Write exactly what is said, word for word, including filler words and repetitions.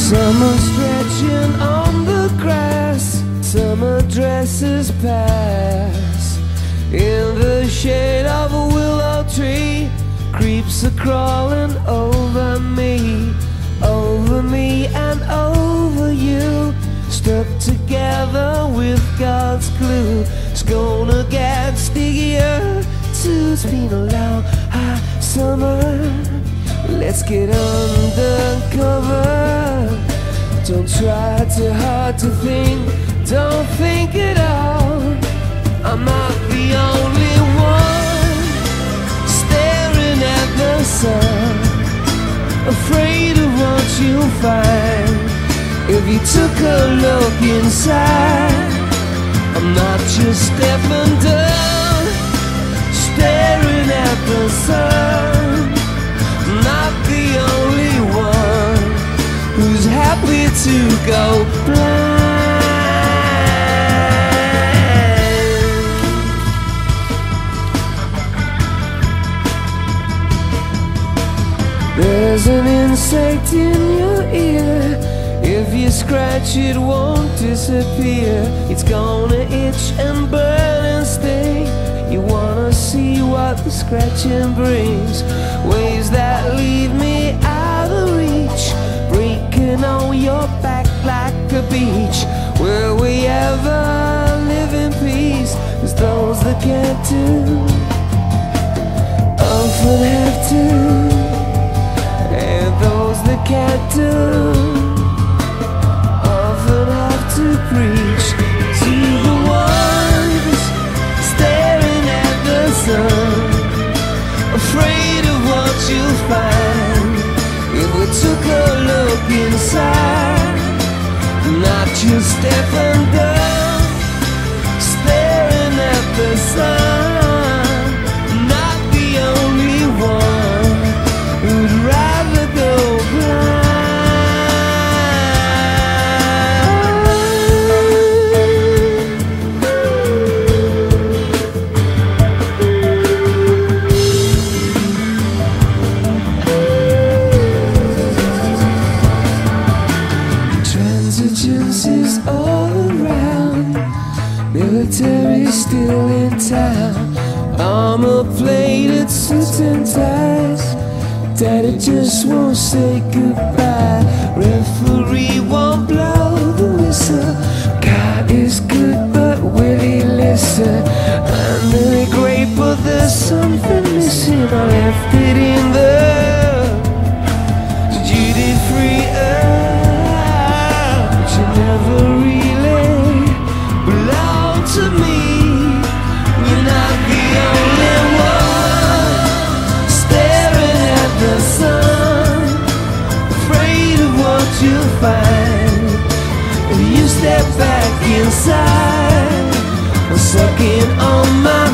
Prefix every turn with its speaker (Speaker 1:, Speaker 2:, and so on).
Speaker 1: Summer stretching on the grass, summer dresses pass. In the shade of a willow tree, creeps are crawling over me, over me and over you. Stuck together with God's glue. It's gonna get stickier too. It's been a long hot summer. Let's get undercover. Don't try too hard to think, don't think at all. I'm not the only one staring at the sun, afraid of what you'll find if you took a look inside. I'm not just deaf and dumb, staring at the sun. Not the only one who's happy to go blind. There's an insect in your ear. If you scratch it won't disappear. It's gonna itch and burn and sting. You wanna see what the scratching brings, waves that leave me out of reach, breaking on your back like a beach. Will we ever live in peace? 'Cause those that can't do often have to, and those that can't do often have to preach to the ones staring at the sun, afraid of what you'll find if we took a look inside. Not just deaf and dumb, staring at the sun. Not the only one who'd rather go blind. Transigencies all around, military still in town, armor plated suits and ties. Daddy just won't say goodbye. Referee won't blow the whistle. God is good, but will he listen? I'm really great, but there's something missing. I left it in the duty free earth, but you never really belong to me. You're not the only one staring at the sun, afraid of what you'll find if you step back inside, sucking on my